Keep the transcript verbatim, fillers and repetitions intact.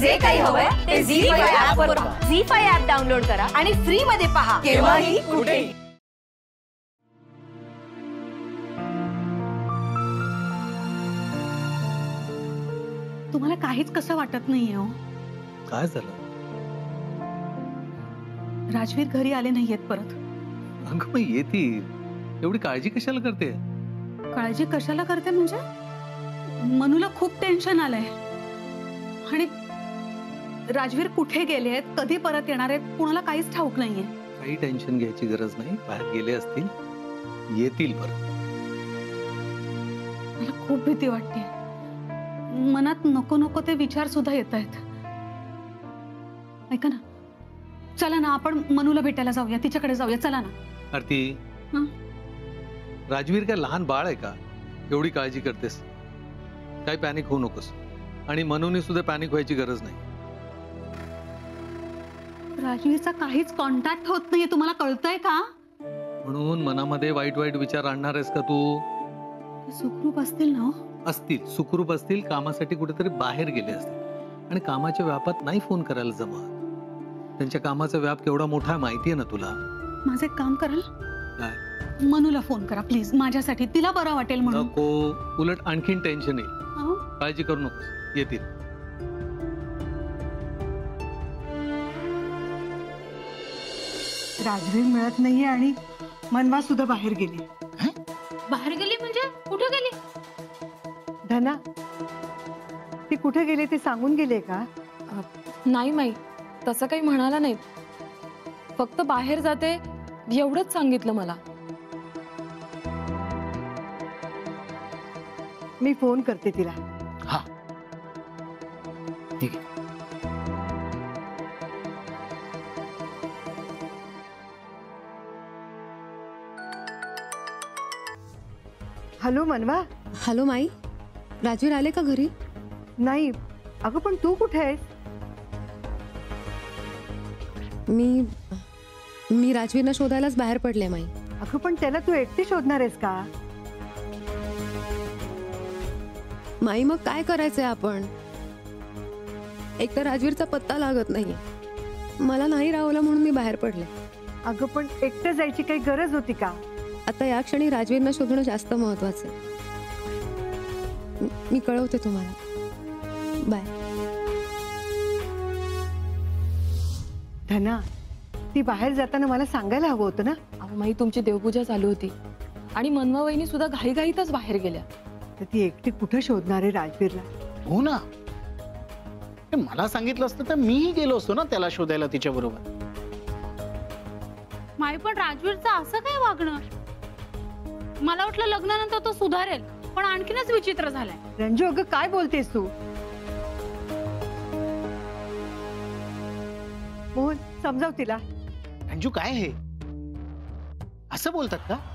जे काही हवंय ते झी फाईव्ह ऍप वर पहा. झी फाईव्ह ऍप डाउनलोड करा आणि फ्री मध्ये पहा केव्हाही कुठेही. तुम्हाला काहीच कसं वाटत नाहीये हो? काय झालं? राजवीर घरी आले नाहीयेत परत. अगं मग येतील, एवढी काळजी कशाला करते? काळजी कशाला करते म्हणजे? मनूला खूप टेन्शन आलंय. आणि राजवीर कुठे गेलेत, कधी परत येणार आहेत, कुणाला काहीच ठाऊक नाहीये. काही टेन्शन घ्यायची गरज नाही, बाहेर गेले असतील, येतील परत. मला खूप भीती वाटते. मनात नको नको ते विचार सुद्धा येत आहेत. ऐका ना, चला ना आपण मनूला भेटायला जाऊया, तिच्याकडे जाऊया. चला ना. आरती, राजवीर काय लहान बाळ आहे का? एवढी काळजी करतेस? काय पॅनिक होऊ नकोस. आणि मनूने सुद्धा पॅनिक व्हायची गरज नाही. राजवीरचा काहीच कॉन्टॅक्ट होत नाहीये, तुम्हाला कळतंय का? म्हणून मनामध्ये वाईट वाईट विचार आणणार आहेस का तू? सुखरूप असतील ना? असतील, सुखरूप असतील, कामासाठी कुठेतरी बाहेर गेले असतील आणि कामाच्या व्यापात नाही फोन करायला जमत. त्यांच्या कामाचा व्याप केवढा मोठा आहे माहितीये ना तुला. माझं एक काम कराल? काय? मनूला फोन करा प्लीज, माझ्यासाठी. तिला बरं वाटेल म्हणून. नको, उलट आणखीन टेन्शन येईल. काळजी करू नकोस, येतील. राजवीर मिळत नाहीये आणि मनवा सुद्धा बाहेर गेली. बाहेर गेली म्हणजे? कुठे गेली? धना, ती कुठे गेली ते सांगून गेले का? नाही माई, तसं काही म्हणाला नाही. फक्त बाहेर जाते एवढंच सांगितलं मला. मी फोन करते तिला. हा ठीक आहे. हॅलो मनवा. हॅलो माई, राजवीर आले का घरी? नाही. अगं पण तू कुठे आहेस? मी मी राजवीरला शोधायलाच बाहेर पडले माई. अगं पण त्याला तू एकटी शोधणार आहेस का? माई मग काय करायचंय आपण? एक तर राजवीरचा पत्ता लागत नाहीये. मला नाही राहवलं म्हणून मी बाहेर पडले. अगं पण एकटं जायची काही गरज होती का? आता या क्षणी राजवीरला शोधणं जास्त महत्वाचं आहे. मी कळवते तुम्हाला. बाय. धना, ती बाहेर जाताना मला सांगायला हवं होतं ना. अहो माई, तुमची देवपूजा चालू होती आणि मनवा वहिनी सुद्धा घाईघाईतच बाहेर गेल्या. तर ती एकटी कुठे शोधणार आहे राजवीरला? हो ना, मला सांगितलं असतं तर मीही गेलो असतो ना त्याला शोधायला तिच्या बरोबर. माई पण राजवीरचं असं काय वागणं? मला वाटलं लग्नानंतर तो सुधारेल, पण आणखीनच विचित्र झालाय. रंजू, अगं काय बोलतेस तू? मोहन, समजाव तिला. रंजू, काय हे असं बोलतात का?